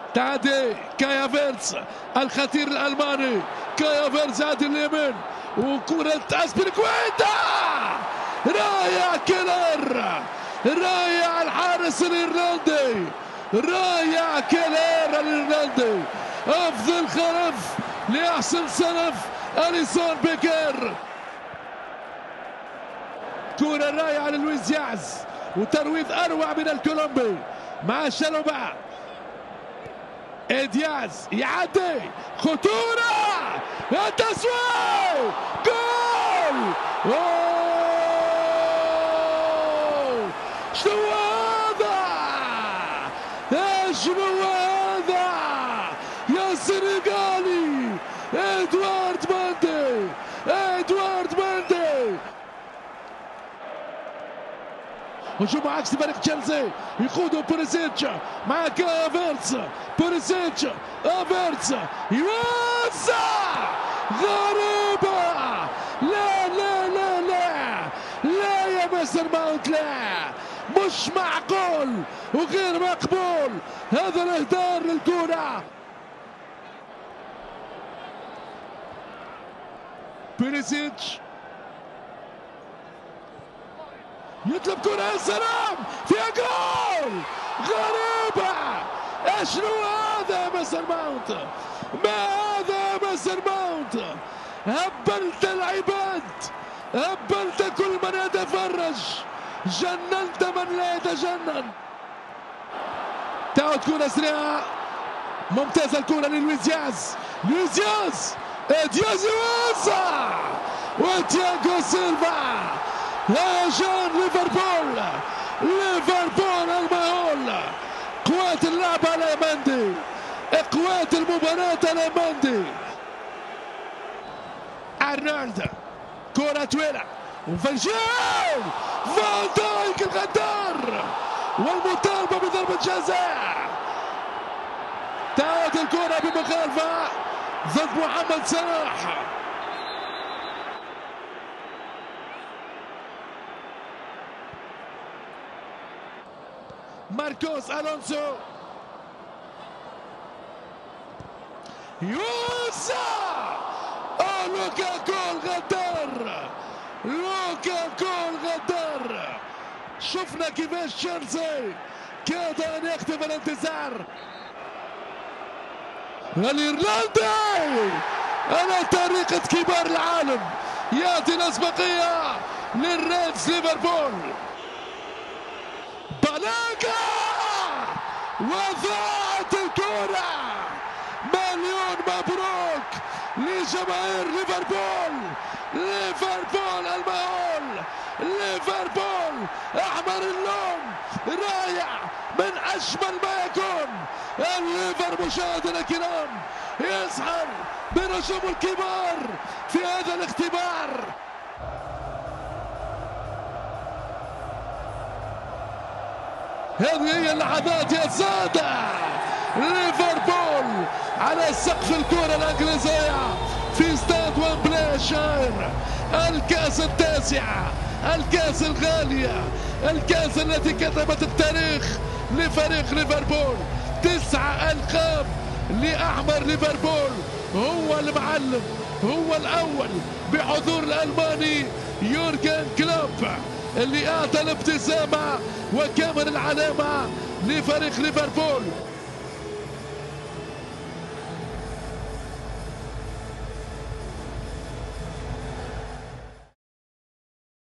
تعدي كاي هافيرتز الخطير الألماني. كاي هافيرتز عاد اليمين وكرة أسبيليكويتا. رائع كيلر، رائع الحارس الإيرلندي، رائع كيلر الإيرلندي. أفضل خلف لأحسن سلف أليسون بيكر. كرة رائعة للويس دياز وترويض أروع من الكولومبي مع شالوبا. دياز يعدي، خطورة، التسويق، جول. شنو هذا؟ شنو هذا يا سنغالي؟ ادوارد ماندي، ادوارد ماندي. هجوم عكسي فريق تشيلسي يقوده بيريسيتش مع كافيرتس. بيريسيتش، افيرتس يوزع، غريبة. لا لا لا لا لا يا مستر ماونت، لا، مش معقول وغير مقبول هذا الاهدار للكرة. بيريسيتش يطلب كرة، يا سلام، فيها جول. غريبة. شنو هذا يا مستر ماونت؟ ما هذا يا مستر ماونت؟ هبلت العباد، هبلت كل من يتفرج، جننت من لا يتجنن. تعود كرة سريعة ممتازة، الكرة للويس دياز. لويس دياز، دياز يوزع، وتياغو سيلفا. هيجان ليفربول، ليفربول المهول. قوات اللعب على ماندي، قوات المباراة على ماندي. ارنولد، كرة طويلة وفنجان، فان دايك الغدار والمطالبة بضربة جزاء. تعود الكرة بمخالفة ضد محمد صلاح. ماركوس ألونسو يوسع. لوكاكو الغدار، لوكاكو الغدار. شفنا كيفاش تشيلسي كاد ان يختفي الانتصار. الإيرلندي على طريقة كبار العالم يعطي الأسبقية للريدز ليفربول. بلاكا وضاعت الكرة. مليون مبروك لجماهير ليفربول. ليفربول المهول، ليفربول احمر اللون، رائع من اجمل ما يكون. الليفر مشاهدينا الكرام يسحر بنجوم الكبار في هذا الاختبار. هذه هي اللحظات يا سادة. ليفربول على سقف الكرة الانجليزية في استاد ويمبلي الشهير. الكأس التاسعة، الكأس الغالية، الكأس التي كتبت التاريخ لفريق ليفربول. 9 ألقاب لأحمر ليفربول. هو المعلم، هو الأول بحضور الألماني يورجن كلوب اللي أعطى الابتسامة وكامل العلامة لفريق ليفربول.